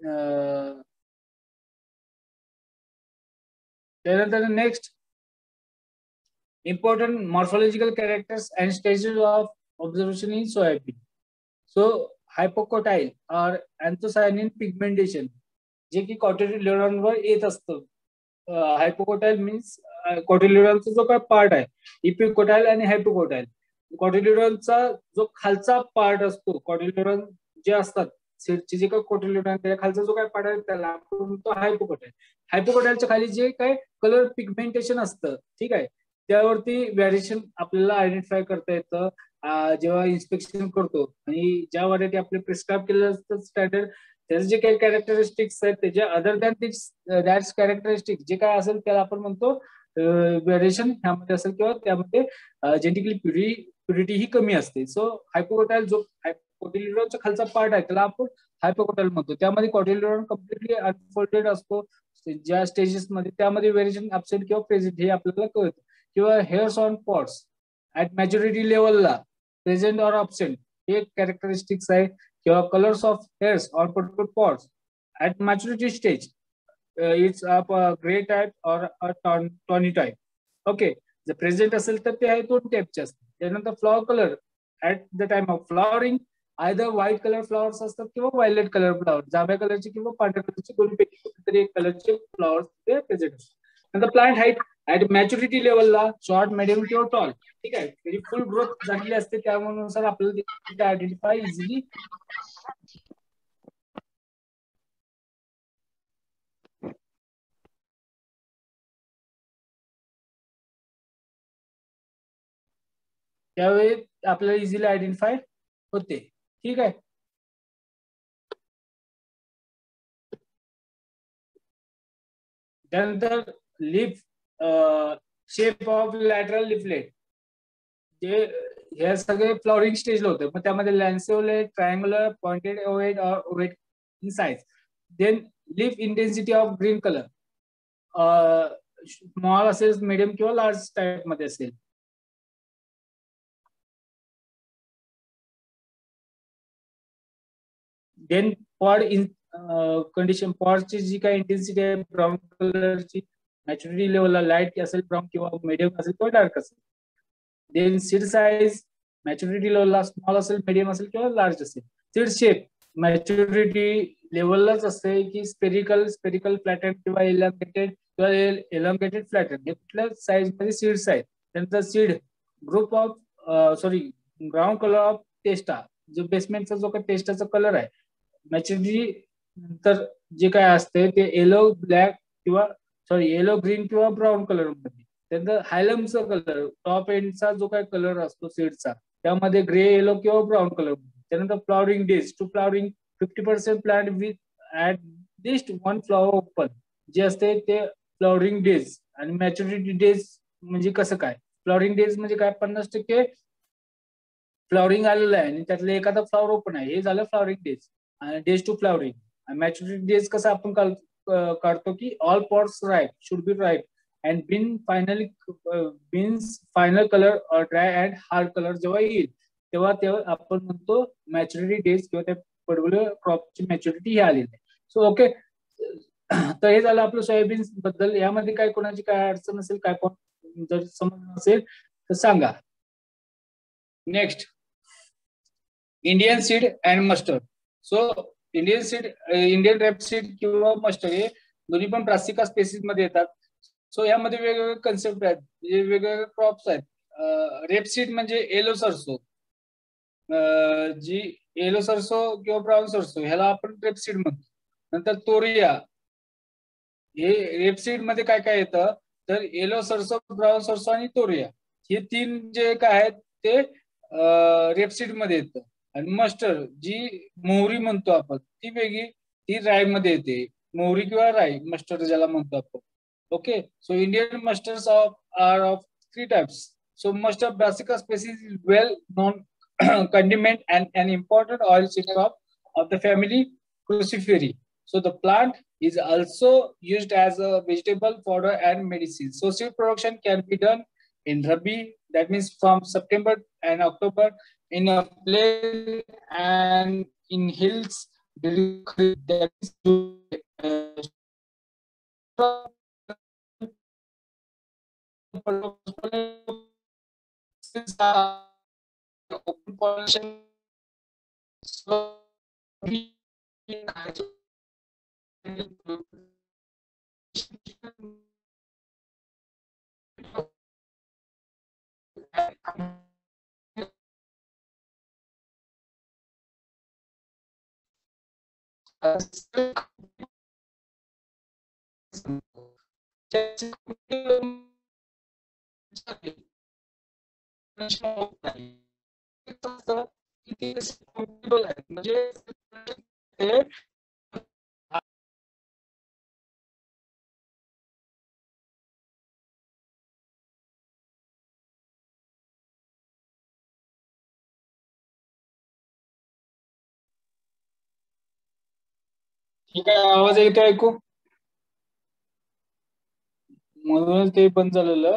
त्यानंतर next important morphological characters and stages of observation in soybean. So hypocotyle or anthocyanin pigmentation जे की कॉटिलिडॉन वर येत असतं. हायपोकोटाईल मीन्स कॉटिलिडॉनचा जो काय पार्ट आहे, इपिकोटाईल आणि हायपोकोटाईल. कॉटिलिडॉनचा जो खालचा पार्ट असतो, कॉटिलिडॉन जे असतात सीडचे जे काय कॉटिलिडॉन त्या खालचा जो काय पार्ट आहे त्याला आपण म्हणतो हायपोकोटाईल. हायपोकोटाईलच्या खाली जे काय कलर पिगमेंटेशन असतं, ठीक आहे, त्यावरती व्हेरिएशन आपल्याला आयडेंटिफाय करता येतं जेव्हा इन्स्पेक्शन करतो. आणि ज्या व्हरायटी आपले प्रिस्क्राईब केलेलं असतं स्टँडर्ड, त्याचे जे काही कॅरेक्टरिस्टिक्स आहेत त्याच्या अदर दॅन दॅट्स कॅरेक्टरिस्टिक जे काय असेल त्याला आपण म्हणतो व्हेरिएशन ह्यामध्ये असेल किंवा त्यामध्ये जेनेटिकली प्युरिटी ही कमी असते. सो हायपोकोटाईल जो कॉटिलिडॉनचा खालचा पार्ट आहे त्याला आपण हायपोकोटाईल म्हणतो. त्यामध्ये कॉटिलिडॉन कम्प्लिटली अनफोल्डेड असतो ज्या स्टेजेस मध्ये, त्यामध्ये व्हेरिएशन ऍब्सेंट किंवा प्रेझेंट हे आपल्याला कळतं. किंवा hairs on pods at maturity लेवलला प्रेझेंट ऑर अब्सेंट हे कॅरेक्टरिस्टिक्स आहे. किंवा colours of hairs on particular pods at maturity stage it's grey type or tawny type. Okay, जर प्रेझेंट असेल तर ते आहे 2 टाईपचे असतात. त्यानंतर flower colour at the time of flowering either white colour flowers असतात किंवा व्हायलेट कलर फ्लॉवर, जांभ्या कलरचे किंवा पांढऱ्या कलरचे दोन्हीपैकी कुठेतरी एक कलरचे फ्लॉवर्स ते प्रेझेंट असतात. नंतर प्लांट हाईट ऍट मॅच्युरिटी लेवलला शॉर्ट, मिडियम किंवा टॉल, ठीक आहे, म्हणजे फुल ग्रोथ झालेली असते त्यानुसार आपल्याला आयडेंटिफाय इझिली त्यावेळी आपल्याला इझिली आयडेंटिफाय होते. ठीक आहे. त्यानंतर leaf shape of lateral leaflet जे हे सगळे फ्लॉवरिंग स्टेजला होते. मग त्यामध्ये लॅन्सिओलेट, ट्रायंगुलर, पॉइंटेड ओव्हेट और ovate in size. Then leaf intensity of green colour small असेल, मिडियम किंवा लार्ज टाइप मध्ये असेल. देन पॉड इन कंडिशन, पॉडची जी काही इंटेन्सिटी आहे ब्राऊन कलरची, मॅच्युरिटी लेवलला लाईट असेल ब्राऊन किंवा मिडियम असेल किंवा डार्क असेल. देन सीड साइज मॅच्युरिटी लेवलला स्मॉल असेल, मिडियम असेल किंवा लार्ज असेल. सीड शेप मॅच्युरिटी लेवललाच असते की स्पेरिकल फ्लॅटन किंवा एलॉंगेटेड फ्लॅटन हे कुठल्या साईज मध्ये सीड्स आहेत. त्यानंतर seed group of ground colour of testa, जो बेसमेंटचा जो काही टेस्टाचा कलर आहे मॅच्युरिटी नंतर जे काय असते ते येलो ब्लॅक किंवा येलो ग्रीन किंवा ब्राऊन कलर मध्ये. त्यानंतर हायलमचा कलर टॉप एंडचा जो काय कलर असतो सीडचा त्यामध्ये ग्रे, येलो किंवा ब्राऊन कलर. त्यानंतर flowering days to flowering 50% plant with at least 1 flower open जे असते ते फ्लॉवरिंग डेज. आणि मॅच्युरिटी डेज म्हणजे कसं काय, फ्लॉवरिंग डेज म्हणजे काय 50% फ्लॉवरिंग आलेलं आहे आणि त्यातलं एखादा फ्लॉवर ओपन आहे, हे झालं फ्लॉवरिंग डेज. आणि days to flowering. Maturity days कसं आपण काढतो की all pods ripe should be ripe and beans final colour और ड्राय अँड हार्ड कलर जेव्हा येईल तेव्हा आपण म्हणतो मॅच्युरिटी डेज किंवा त्या पर्टिक्युलर क्रॉपची मॅच्युरिटी ही आलेली आहे. सो ओके, तर हे झालं आपलं सोयाबीन बद्दल. यामध्ये काय कोणाची काय अडचण असेल, काय पण जर समज असेल तर सांगा. Next, Indian seed and mustard. So Indian rape seed किंवा मस्टर्ड हे दोन्ही पण ब्रासिका स्पेसिस मध्ये येतात. सो यामध्ये वेगवेगळे कन्सेप्ट आहेत, वेगवेगळे क्रॉप्स आहेत. रेप सीड म्हणजे येलो सरसो, जी येलो सरसो किंवा ब्राऊन सरसो ह्याला आपण रेप सीड म्हणतो. नंतर तोरिया, हे रेप सीड मध्ये काय काय येतं तर येलो सरसो, ब्राऊन सरसो आणि तोरिया हे 3 जे काय आहेत ते रेपसीड मध्ये येतं. आणि मस्टर्ड जी मोहरी म्हणतो आपण ती वेगळी, ती राय मध्ये येते. मोहरी किंवा राई मस्टर्ड ज्याला म्हणतो आपण. Okay, so Indian mustards are of three types. So mustard brassica species is well known condiment and an important oil seed crop of the family Cruciferae. So the plant is also used as a vegetable fodder and medicine. So seed production can be done in Rabi, that means from September and October, in a plain and in hills during Kharif, that is since open pollination म्हणजे ठीक आहे, आवाज येतो ऐकू? म्हणून ते बंद झालेलं.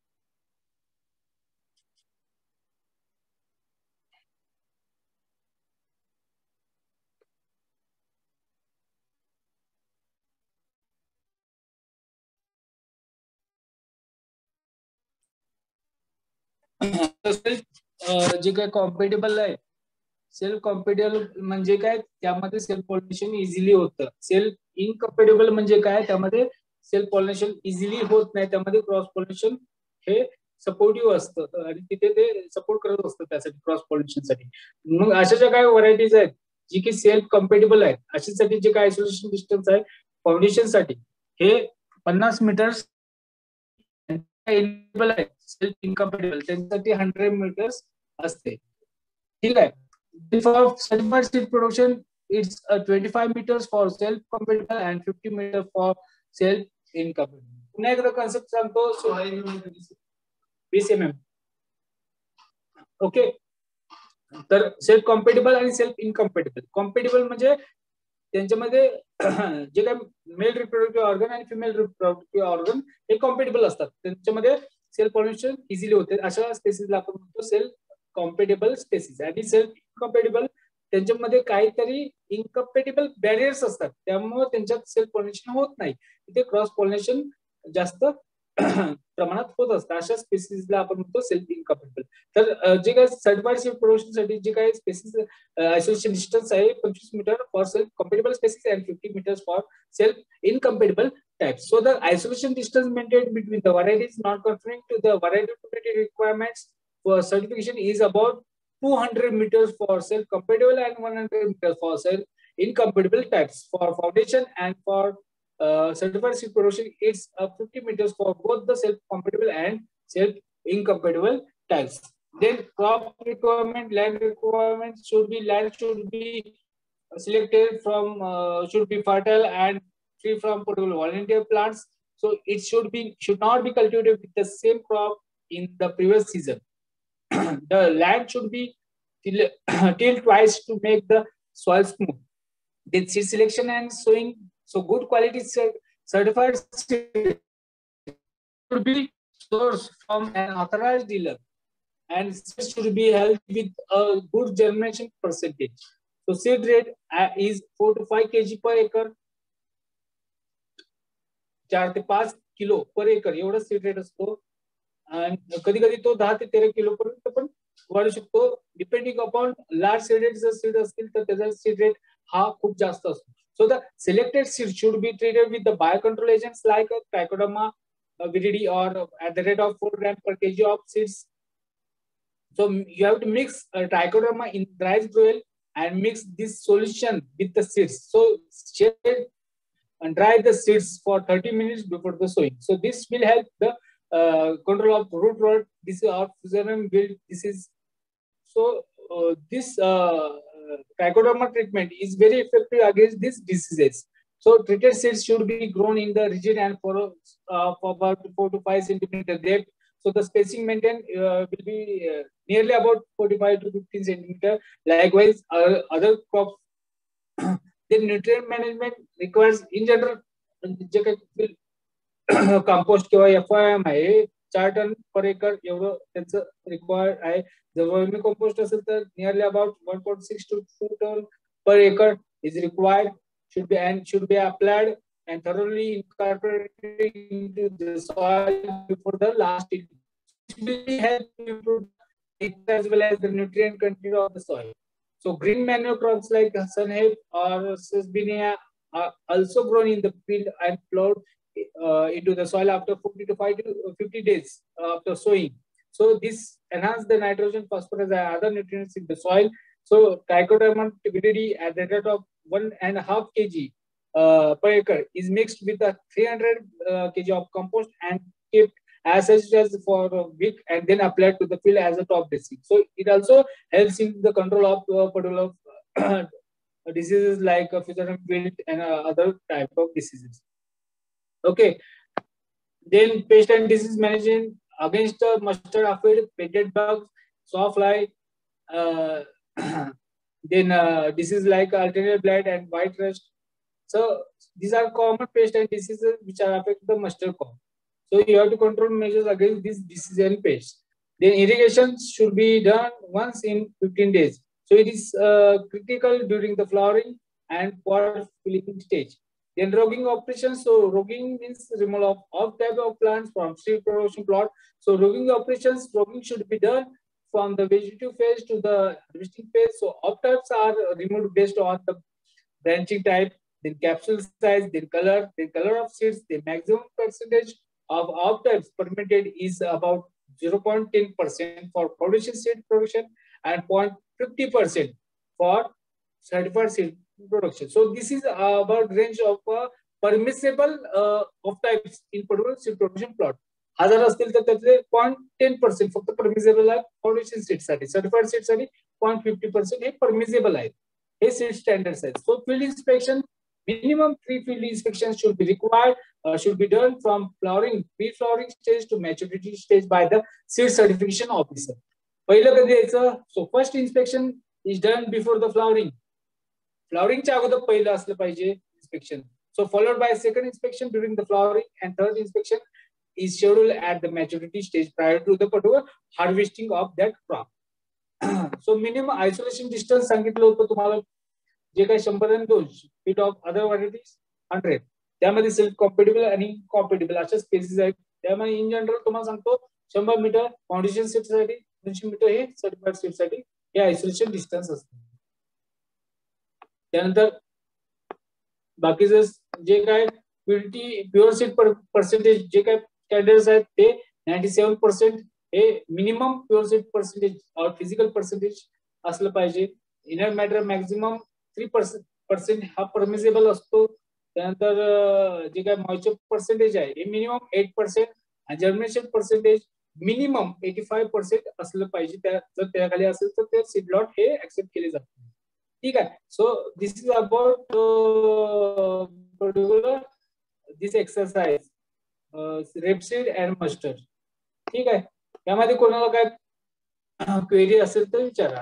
जे काही कॉम्पिटेबल आहे, सेल्फ कॉम्पिटेबल म्हणजे काय, त्यामध्ये सेल्फ पॉलिनेशन इझिली होतं. सेल्फ इनकम्पेटेबल म्हणजे काय, त्यामध्ये सेल्फ पॉलिनेशन इझिली होत नाही, त्यामध्ये क्रॉस पॉलिनेशन हे सपोर्टिव्ह असतं आणि तिथे ते सपोर्ट करत असतं त्यासाठी, क्रॉस पॉलिनेशन साठी. मग अशा ज्या काही व्हरायटीज आहेत जी की सेल्फ कम्पेटेबल आहेत, अशासाठी जे काय आयसोलेशन डिस्टन्स आहे फाउंडेशन साठी हे 50 मीटर्स एलिजिबल आहे. सेल्फ इनकम्पेटेबल त्यांच्यासाठी 100 मीटर्स असते. ठीक आहे. For certified seed production, it's 25 meters for self-compatible and 50 meters for self-incompatible. पुन्हा एकदा कन्सेप्ट सांगतो. 20 mm. ओके, तर सेल्फ कॉम्पेटेबल आणि सेल्फ इनकम्पेटेबल. कॉम्पेटेबल म्हणजे त्यांच्यामध्ये जे काही मेल रिप्रोडक्टिव्ह ऑर्गन आणि फिमेल रिप्रोडक्टिव्ह ऑर्गन हे कॉम्पेटेबल असतात, त्यांच्यामध्ये सेल्फ पॉलिनेशन इझिली होते. अशा स्पेसिसला आपण म्हणतो सेल्फ कॉम्पेटेबल स्पेसिस. आणि सेल्फ इनकम्पेटेबल त्यांच्यामध्ये काहीतरी इनकम्पेटेबल बॅरियर्स असतात, त्यामुळे त्यांच्यात सेल्फ पॉलिनेशन होत नाही, तिथे क्रॉस पॉलिनेशन जास्त प्रमाणात होत असतं. अशा स्पेसिसला आपण म्हणतो सेल्फ इनकम्पेटेबल. तर जे काही सर्टिफाईड सीड प्रोडक्शन साठी जे काही स्पेसिस आयसोलेशन डिस्टन्स आहे 25 metre for self compatible species and 50 meters for self incompatible types. So the isolation distance maintained between the varieties not conforming to the variety requirements for certification is about 200 meters for self-compatible and 100 meters for self-incompatible types. For foundation and for certified seed production, it's 50 meters for both the self-compatible and self-incompatible types. Then crop requirement, land requirement land should be selected from should be fertile and free from potential volunteer plants. So it should not be cultivated with the same crop in the previous season. The land should be tilled twice to make the soil smooth. Then seed selection and sowing. So good quality certified seed should be sourced from an authorized dealer, and seeds should be held with a good germination percentage. So seed rate is 4 to 5 kg per acre. 4 ते 5 kilo पर एकर एवढा seed rate असतो. आणि कधी कधी तो 10 ते 13 kilo पर्यंत पण वाढू शकतो, डिपेंडिंग अपॉन लार्ज सीडेड जर सीड असतील तर त्याचा सीड रेट हा खूप जास्त असतो. So the selected seed should be treated with the biocontrol agents like trichoderma viridie or at the rate of 4 grams per kg of seeds. So you have to mix trichoderma in dry soil and mix this solution with the seeds. So shade and dry the seeds for 30 minutes before the sowing. So this will help the control of root rot disease or fusarium wilt disease. So this trichoderma treatment is very effective against these diseases. So treated seeds should be grown in the region and for about 4 to 5 centimeter depth. So the spacing maintained will be nearly about 45 to 15 centimeter. Likewise, other crops, the nutrient management requires in general compost किंवा FIM आहे 4 ton पर एकर एवढं त्यांचं required आहे. जर vermi compost असेल तर nearly about 1.6 to 2 ton per acre is required, should be applied and thoroughly incorporated into the soil before the last year. This will help improve as well as the nutrient content of the soil. So green manure crops like sunhep or sesbania are also grown in the field and plowed into the soil after 40 to 50 days after sowing. So this enhances the nitrogen, phosphorus, and other nutrients in the soil. So trichoderma tuberosity at the rate of 1.5 kg per acre is mixed with a 300 kg of compost and kept as such as for a week and then applied to the field as a top dressing. So it also helps in the control of particular diseases like fusarium wilt and other type of diseases. Okay, then pest and disease management against mustard aphid, painted bugs, sawfly, then disease like alternate blight and white rust. So these are common pest and diseases which are affect the mustard crop. So you have to control measures against these diseases and pests. Then irrigation should be done once in 15 days. So it is critical during the flowering and pod filling stage. Then rogging operations. So rogging means removal of type of plants from seed production plot. So rogging operations, rogging should be done from the vegetative phase to the harvesting phase. So off types are removed based on the branching type, then capsule size, then color of seeds. The maximum percentage of off types permitted is about 0.10% for foundation seed production and 0.50% for certified seed production. So this is about range of permissible of types in particular seed production plot. हजार असतील तर त्यातले 0.10% फक्त permissible आहे foundation seed साठी. Certified seed साठी 0.50% हे permissible आहे. हे सीड स्टँडर्ड्स आहेत. So field inspection, minimum 3 field inspections should be required, should be done from flowering, pre-flowering stage to maturity stage by the seed certification officer. पहिलं कधी यायचं? So first inspection is done before the flowering. फ्लॉवरिंगच्या अगोदर पहिलं असलं पाहिजे inspection. So followed by second inspection during the flowering and third inspection is scheduled at the maturity stage prior to the particular harvesting of that crop. So minimum isolation distance सांगितलं होतं तुम्हाला जे काही 100 आणि 200 feet of other varieties 100. त्यामध्ये self compatible आणि compatible अशा species आहेत. त्यामध्ये इन जनरल तुम्हाला सांगतो 100 मीटर फाउंडेशन सीट साठी, 200 मीटर हे सर्टिफाइड सीट साठी हे आयसोलेशन डिस्टन्स असते. त्यानंतर बाकीचे जे काय प्युअर सीड पर्सेंटेज जे काय स्टँडर्ड्स आहेत ते 97% हे मिनिमम प्युअर सीड पर्सेंटेज और फिजिकल पर्सेंटेज असलं पाहिजे. इनर मॅटर मॅक्सिमम 3% हा परमिसेबल असतो. त्यानंतर जे काय मॉइश्चर पर्सेंटेज आहे हे मिनिमम 8% आणि जर्मिनेशन पर्सेंटेज मिनिमम 85% असलं पाहिजे. जर त्याखाली असेल तर ते सीड लॉट हे ऍक्सेप्ट केले जातात. ठीक आहे. So this is about particular this exercise rapeseed and mustard. ठीक आहे. यामध्ये कोणाला काय क्वेरी असेल तर विचारा.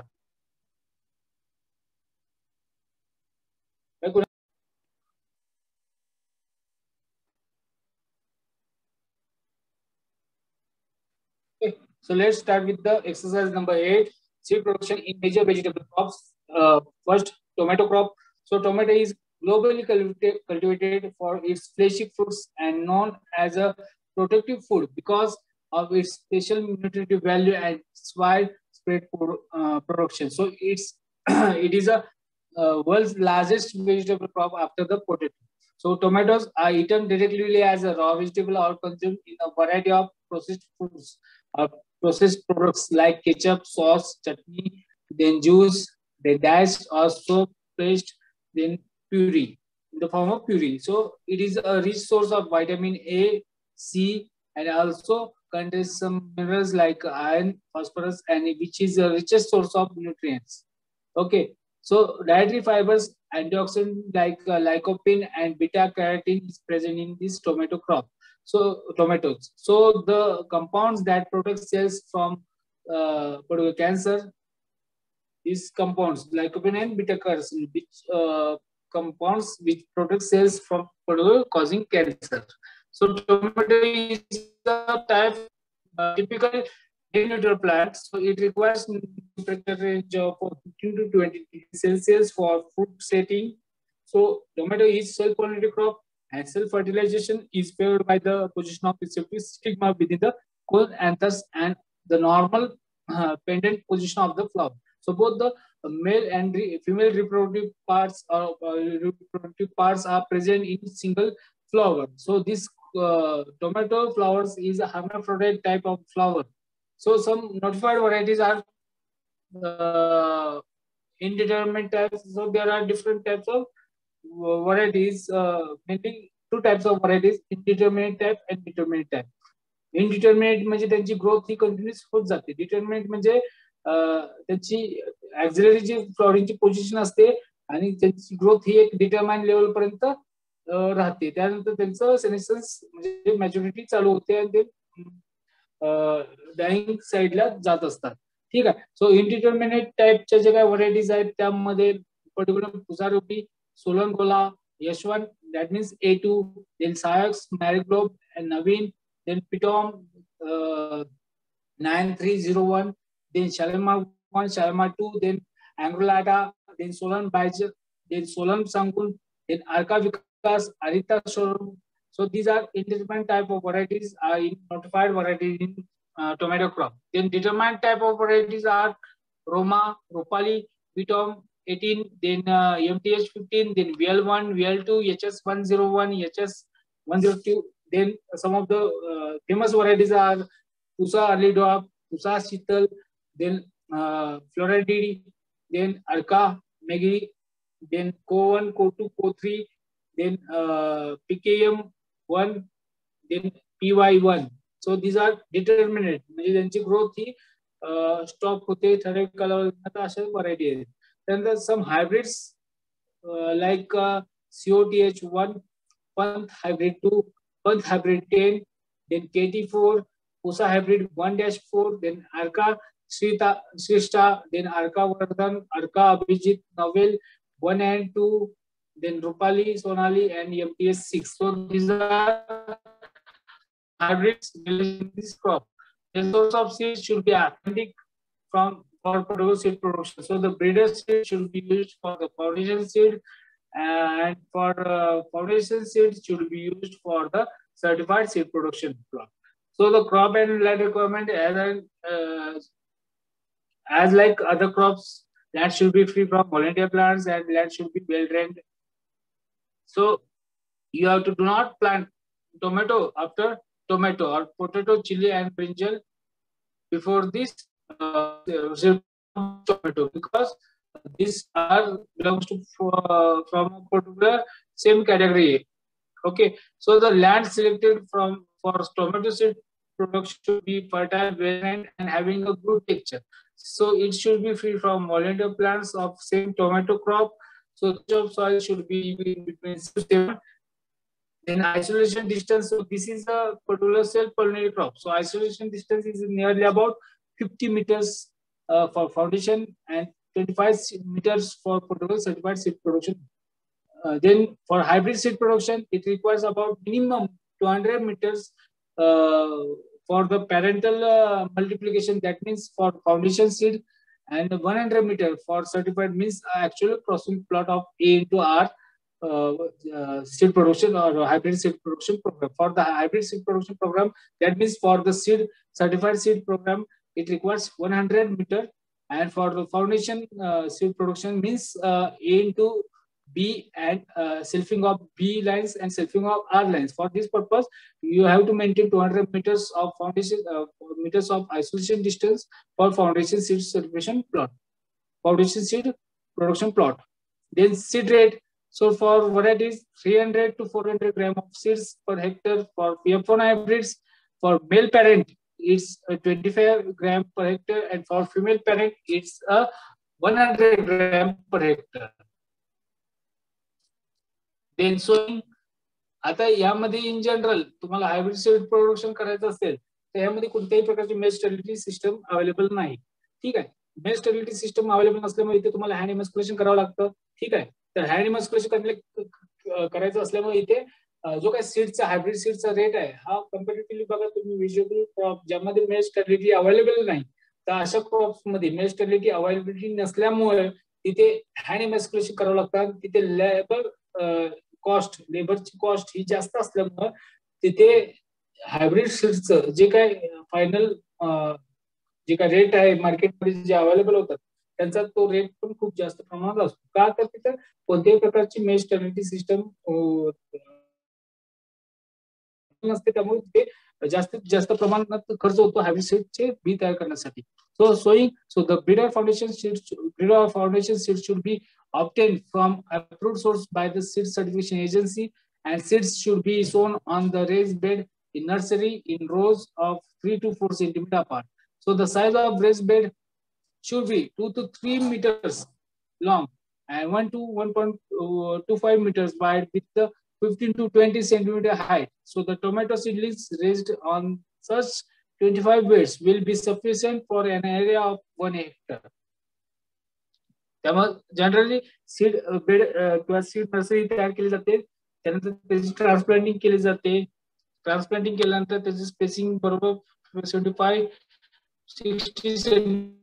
So let's start with the exercise number 8, seed production in major vegetable crops. First, tomato crop. So tomato is globally cultivated for its fleshy fruits and known as a protective food because of its special nutritive value and its widespread production. So it is a world's largest vegetable crop after the potato. So tomatoes are eaten directly as a raw vegetable or consumed in a variety of processed foods. Processed products like ketchup, sauce, chutney, then juice, then diced or soap paste, then puree in the form of puree. So it is a rich source of vitamin A, C, and also contains some minerals like iron, phosphorus, and which is the richest source of nutrients. Okay, So dietary fibers, antioxidant like lycopene and beta carotene is present in this tomato crop. So tomatoes. So the compounds that protect cells from cancer, these compounds lycopene and beta carotene, which compounds which protect cells from causing cancer. So tomato is a type typical neutral plant. So it requires temperature range of 15 to 20 degrees Celsius for fruit setting. So tomato is self-pollinated crop, and self-fertilization is favored by the position of receptive stigma within the cone anthers and the normal pendant position of the flower. So both the male and female reproductive parts are present in single flower. So this tomato flowers is a hermaphrodite type of flower. So some notified varieties are indeterminate types. So there are different types of varieties, mainly two types of varieties, indeterminate type and determinate type. Indeterminate म्हणजे त्यांची growth ही continuous होत जाते. Determinate म्हणजे त्यांची auxiliary जी फ्लॉवरिंगची position असते आणि त्यांची growth ही एक डिटर्माइन लेवल पर्यंत राहते. त्यानंतर त्यांचं सेनेसन्स म्हणजे मॅच्युरिटी चालू होते आणि ते डायिंग साईडला जात असतात. ठीक आहे. सो इनडिटर्मिनेट टाइपच्या जे काही व्हरायटीज आहेत त्यामध्ये पर्टिक्युलर पुजारोपी, सोलनगोला, Yashwant, that means A2, then सायक्स, Marglobe, Naveen, then Pitom 9301, then Shalima 1, Shalima 2, then Angrolata, then Solan Bajer, then Solan Sangun, then Arka Vikas, Arita Sorum. So these are indeterminate type of varieties, are notified varieties in tomato crop. Then determined type of varieties are Roma, Rupali, Pitom 18, then MTH 15, then VL1, VL2, HS 101, HS 102. Then some of the famous varieties are Pusa early drop, Pusa Shital, then Floridity, then Arka, Megi, then Co1, Co2, Co3, then PKM 1, then PY1. So these are determinate. म्हणजे त्यांची growth ही stop होते ठराविक कालावधीत अशा variety आहेत. त्यानंतर some hybrids like COTH1, Panth hybrid 2, Panth hybrid 10, then KT4, Pusa hybrid 1-4, then Arka Shrishta, then Arka Vardhan, Arka Abhijit, Novel 1 and 2, then Rupali, Sonali, and MTS 6. So these are hybrids in this crop. The source of seeds should be authentic for seed production. So the breeder seed should be used for the foundation seed, and for foundation seeds should be used for the certified seed production crop. So the crop and land requirement, as like other crops, land should be free from volunteer plants and land should be well drained. So you have to do not plant tomato after tomato or potato, chili, and brinjal before this tomato, because these are belongs to from a particular same category. Okay, so the land selected for tomato seed production should be fertile, well-drained, and having a good texture. So it should be free from volunteer plants of same tomato crop. So the job soil should be in between 6 to 7. Then isolation distance. So this is a particular self-pollinated crop. So isolation distance is nearly about 50 meters for foundation and 25 meters for particular certified seed production. Then for hybrid seed production, it requires about minimum 200 meters for the parental multiplication. That means for foundation seed, and 100 meter for certified means actual crossing plot of A into R seed production or hybrid seed production program. For the hybrid seed production program, that means for the seed certified seed program, it requires 100 meter, and for the foundation seed production means A into B and selfing of B lines and selfing of R lines. For this purpose, you have to maintain 200 meters of foundation meters of isolation distance for foundation seed certification plot, foundation seed production plot. Then seed rate. So for varieties, 300 to 400 gram of seeds per hectare. For PF1 hybrids, for male parent, it's 25 gram per hectare, and for female parent, it's 100 gram per hectare. Then sowing, आता यामध्ये in general तुम्हाला hybrid seed production करायचं असेल तर यामध्ये कोणत्याही प्रकारची mesh stability system available नाही. ठीक आहे. मेश स्टेबिलिटी सिस्टम अवेलेबल नसल्यामुळे इथे तुम्हाला हँड इमस्क्युलेशन करावं लागतं. ठीक आहे. तर हँड इमस्क्युलेशन करायचं असल्यामुळे इथे जो काही सीडचा हायब्रिड सीडचा रेट आहे हा कम्पॅरेटिव्हली बघा तुम्ही व्हिजिबल क्रॉप ज्यामध्ये मेश स्टेबिलिटी अवेलेबल नाही तर अशा क्रॉप्स मध्ये मेश स्टेबिलिटी अवेलेबिलिटी नसल्यामुळे तिथे हँड इमस्क्युलेशन करावं लागतं. तिथे लेबरची कॉस्ट ही जास्त असल्यामुळे तिथे हायब्रिड सीड्सचं जे काय फायनल जे काय रेट आहे मार्केटमध्ये जे अवेलेबल होतात त्यांचा तो रेट पण खूप जास्त प्रमाणात असतो. का तर तिथे कोणत्याही प्रकारची मेश स्टेबिलिटी सिस्टम नसते त्यामुळे ते जास्तीत जास्त प्रमाणात खर्च होतो हायब्रिड सीडचे बी तयार करण्यासाठी. So the breeder foundation seed should be obtained from approved source by the seed certification agency, and seeds should be sown on the raised bed in nursery in rows of 3 to 4 centimeter apart. So the size of raised bed should be 2 to 3 meters long and 1 to 1.25 meters wide with the 15 to 20 centimeter height. So the tomato seedlings raised on such 25 beds will be sufficient for an area of 1 hectare. त्यामुळे generally seed bed किंवा seed nursery तयार केली जाते. त्यानंतर त्याची transplanting केली जाते. Transplanting केल्यानंतर त्याची स्पेसिंग बरोबर 75 60 सेंटीमीटर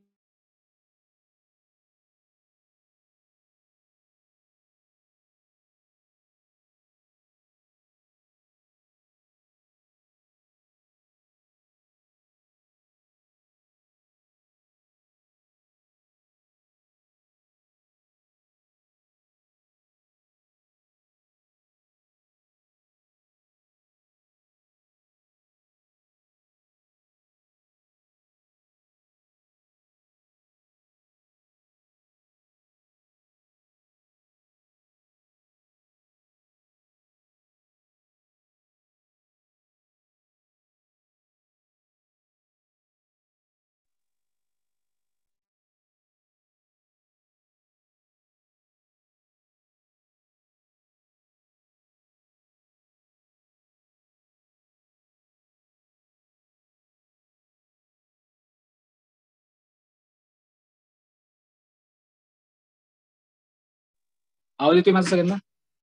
आवाज येतोय माझा सगळ्यांना?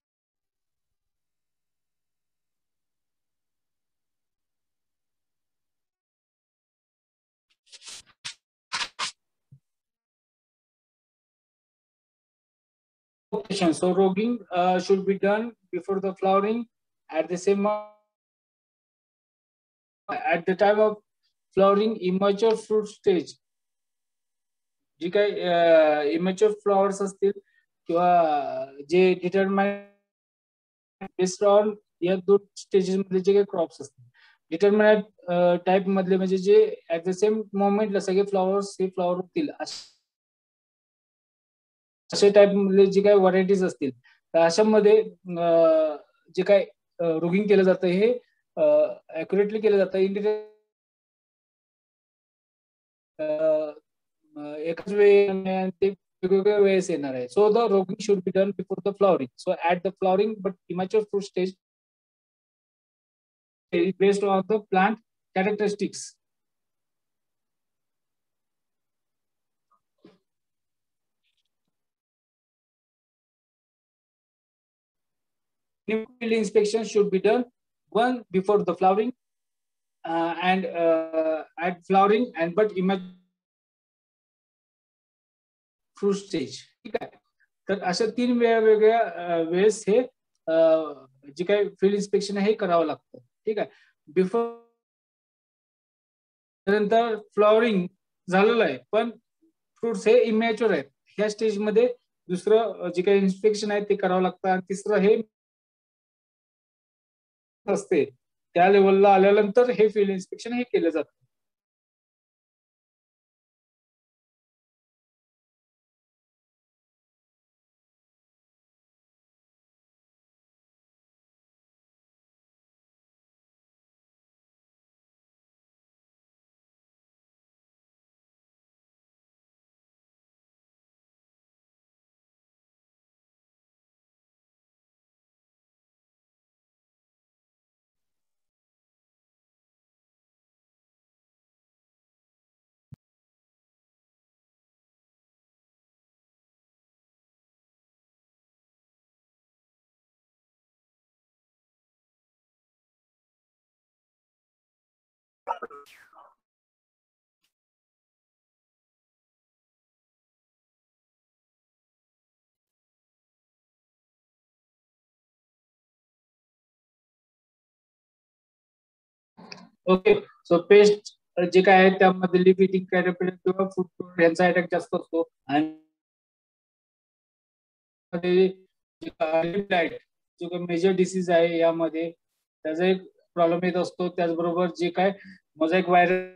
So rogging should be done before the flowering. At the same at the time of flowering, immature fruit stage, जी काही इमॅच्युअर फ्लॉवर्स असतील किंवा जे डिटरमाइन बेस्ड ऑन या दोन स्टेजेस मध्ये जे काही क्रॉप्स असतील डिटरमिनेट टाइप मधले म्हणजे जे ऍट द सेम मोमेंटला सगळे फ्लॉवर्स हे फ्लॉवर होतील असे टाइप मधले जे काही व्हरायटीज असतील तर अशामध्ये जे काय रोगिंग केलं जातं हे अॅक्युरेटली केलं जातं. इन एकाच वेळी ते वेगवेगळ्या वेळेस येणार आहे. So the roguing should be done before the flowering. So at the flowering but immature fruit stage based on the plant characteristics. Field inspection should be done one before the flowering and at flowering and but immature fruit stage. ठीक आहे. तर अशा 3 वेगवेगळ्या वेळेस हे जे काही field inspection हे करावं लागतं. ठीक आहे. बिफोर नंतर फ्लॉवरिंग झालेलं आहे पण फ्रुट्स हे इमॅच्युअर आहेत. ह्या स्टेज मध्ये दुसरं जे काही इन्स्पेक्शन आहे ते करावं लागतं आणि तिसरं हे असते त्या लेवलला आल्यानंतर हे फील्ड इन्स्पेक्शन हे केलं जातं. ओके. सो पेस्ट जे काय आहे त्यामध्ये लिप इटिंग कॅटरपिलर किंवा फूड यांचा अटॅक जास्त असतो. आणि जो काही मेजर डिसीज आहे यामध्ये त्याचा एक प्रॉब्लेम येत असतो. त्याचबरोबर जे काय mosaic virus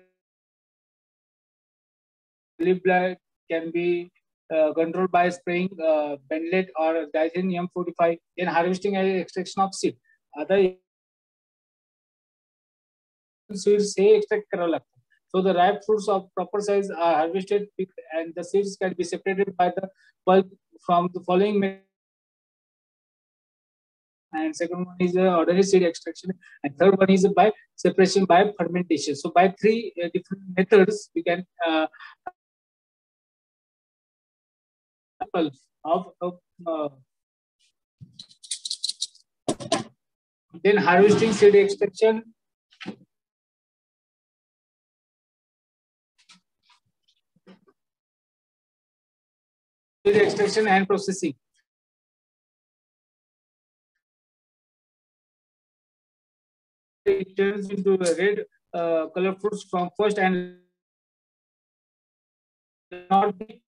lip blight can be controlled by spraying benlate or diazine M45 in harvesting and extraction of seed. आता seeds हे extract करावं लागतं. So the ripe fruits of proper size are harvested, picked, and the seeds can be separated by the pulp from the following method. And second one is ordinary seed extraction, and third one is by separation by fermentation. So by three different methods we can of then harvesting, seed extraction, and processing. It turns into red color fruits from first and not be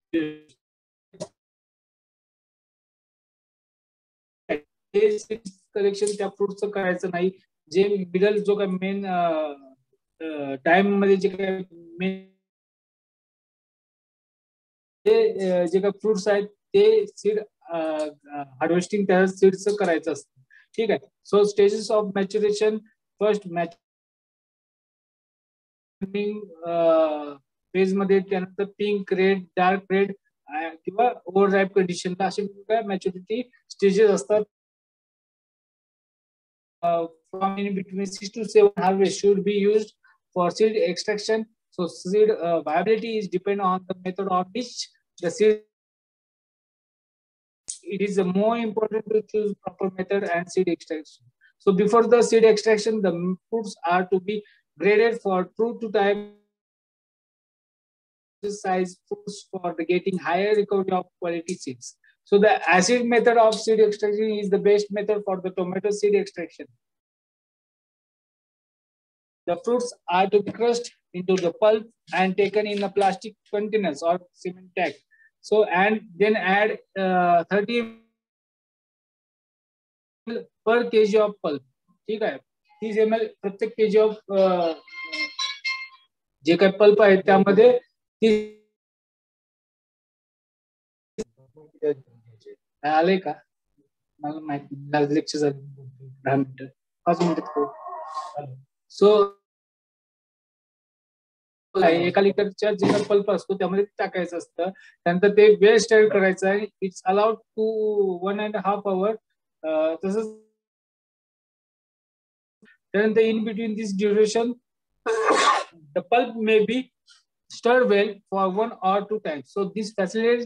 collection त्या फ्रूटचं करायचं नाही. जे middle जो काय main time मध्ये जे काय main जे काय fruits आहेत ते सीड हार्वेस्टिंग त्या सीडचं करायचं असतं. ठीक आहे. So stages of maturation, first phase मध्ये, त्यानंतर पिंक, रेड, डार्क रेड किंवा ओव्हर राईप कंडिशनला असे काय मॅच्युरिटी स्टेजेस असतात. From in between 6 to 7 harvest should be used for seed extraction. So seed viability is depend on the method of which the seed. It is more important to choose proper method and seed extraction. So before the seed extraction, the fruits are to be graded for true to time size fruits for the getting higher recovery of quality seeds. So the acid method of seed extraction is the best method for the tomato seed extraction. The fruits are to be crushed into the pulp and taken in a plastic containers or cement tank. So and then add 30 ml per kg of pulp. ठीक आहे. 30 ml प्रत्येक kg of जे काही pulp आहे त्यामध्ये आले का मला माहिती लेक्चर झाले 10 मिनिटं 5 मिनिटं. सो एका लिटरच्या जे काही पल्प असतो त्यामध्ये टाकायचं असतं. त्यानंतर ते वेल स्टर करायचं आहे. It's allowed to 1.5 hours. तसंच त्यानंतर in between this duration the pulp may be stirred well for 1 or 2 times. So this facilitates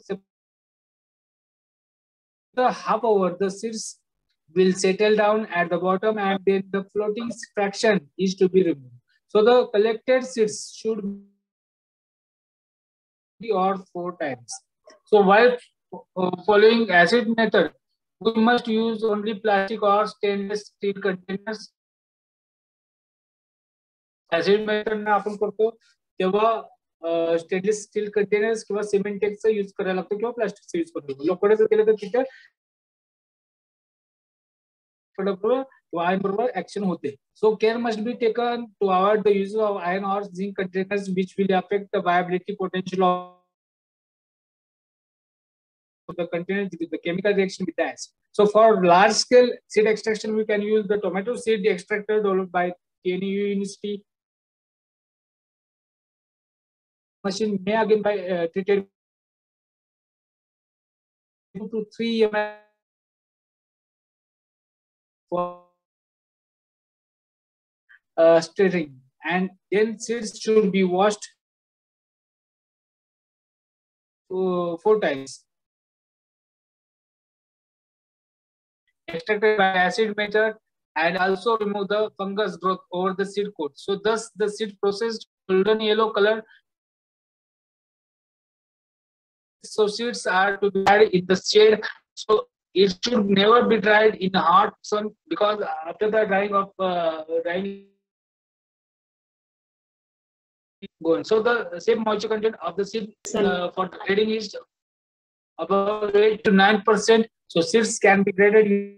the half hour the seeds will settle down at the bottom and then the floating fraction is to be removed. So the collected seeds should be or 4 times. So while following acid method, we must use only plastic or stainless steel containers. Acid method आपण करतो तेव्हा stainless steel containers किंवा सिमेंटेक्सचा use करायला लागतो किंवा प्लास्टिकचा use करतो. लोखंड जर केलं तर तिथे आयर्न बरोबर ऍक्शन होते. So care must be taken to avoid the use of iron और zinc containers which will affect the viability potential of the container with the chemical reaction with the acid. So for large scale seed extraction, we can use the tomato seed extractor developed by TNU University. Machine may again by treated 2 to 3 ml for stirring, and then seeds should be washed 4 times. Extracted by acid method, and also remove the fungus growth over the seed coat. So thus the seed processed golden yellow color. So seeds are to be dried in the shade. So it should never be dried in hot sun, because after the drying of drying gone. So the same moisture content of the seed for the grading is about 8 to 9%. So seeds can be graded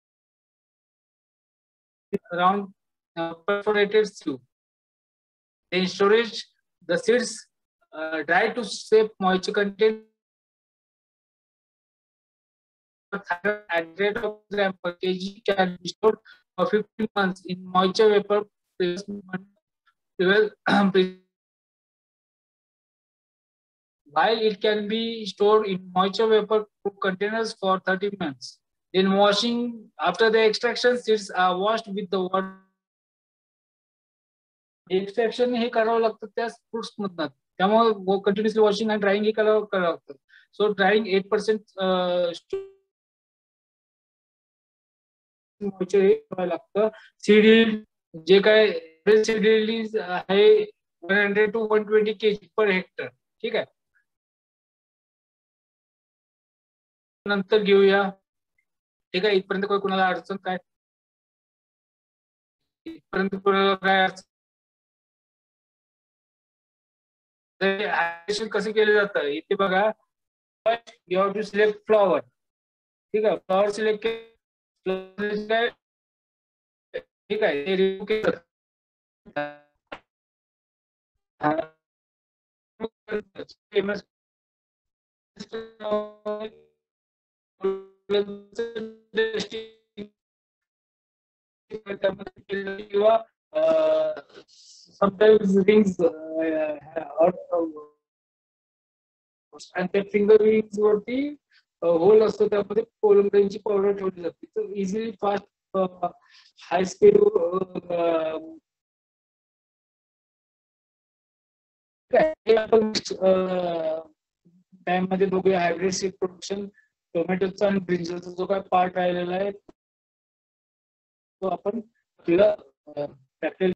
around perforated sieve. In storage, the seeds dry to save moisture content at rate of gram per kg can be stored for 15 months in moisture vapor while it can be stored in moisture vapor containers for 30 months. In washing, after the extraction, seeds are washed with the water. Extraction हे करावं लागतं त्या fruits मधनं, त्यामुळे continuously washing आणि drying हे करावं लागतं. सो ड्रायिंग 8% मॉइश्चर हे करावं लागतं. सीड जे काय सीड आहे 100 to 120 kg पर हेक्टर. ठीक आहे, नंतर घेऊया. ठीक आहे, इथपर्यंत कोणाला अडचण काय? इथपर्यंत कोणाला काय अडचण? कसं केलं जातं इथे बघा. You have to select flower. ठीक आहे, फ्लॉवर सिलेक्ट केलं. ठीक आहे, ते रिमूव्ह केलं. किंवा sometimes rings आणि त्या फिंगर रिंग्स वरती होल असतो, त्यामध्ये कोलंबरीची पावडर ठेवली जाते. तर easily fast high speed time मध्ये बघूया. हायब्रिड सीड प्रोडक्शन टोमॅटोचा आणि ब्रिंजलचा जो काय पार्ट राहिलेला आहे तो आपण आपल्याला